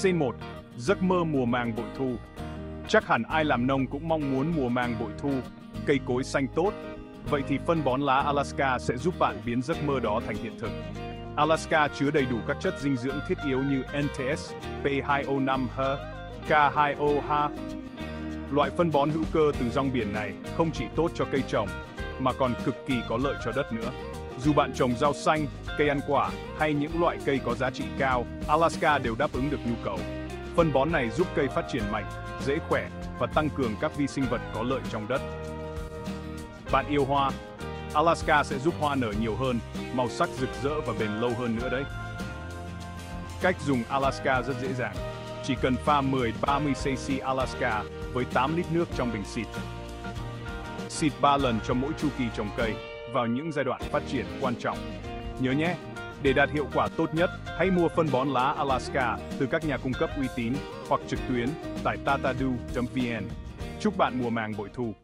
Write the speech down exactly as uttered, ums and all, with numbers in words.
C một. Giấc mơ mùa màng bội thu. Chắc hẳn ai làm nông cũng mong muốn mùa màng bội thu, cây cối xanh tốt. Vậy thì phân bón lá Alaska sẽ giúp bạn biến giấc mơ đó thành hiện thực. Alaska chứa đầy đủ các chất dinh dưỡng thiết yếu như N T S, P hai O năm H, K hai O H. Loại phân bón hữu cơ từ rong biển này không chỉ tốt cho cây trồng, mà còn cực kỳ có lợi cho đất nữa. Dù bạn trồng rau xanh, cây ăn quả hay những loại cây có giá trị cao, Alaska đều đáp ứng được nhu cầu. Phân bón này giúp cây phát triển mạnh, dễ khỏe và tăng cường các vi sinh vật có lợi trong đất. Bạn yêu hoa? Alaska sẽ giúp hoa nở nhiều hơn, màu sắc rực rỡ và bền lâu hơn nữa đấy. Cách dùng Alaska rất dễ dàng. Chỉ cần pha mười đến ba mươi xăng-ti-lít Alaska với tám lít nước trong bình xịt. Xịt ba lần cho mỗi chu kỳ trồng cây vào những giai đoạn phát triển quan trọng. Nhớ nhé, để đạt hiệu quả tốt nhất, hãy mua phân bón lá Alaska từ các nhà cung cấp uy tín hoặc trực tuyến tại tatadu chấm vn. Chúc bạn mùa màng bội thu!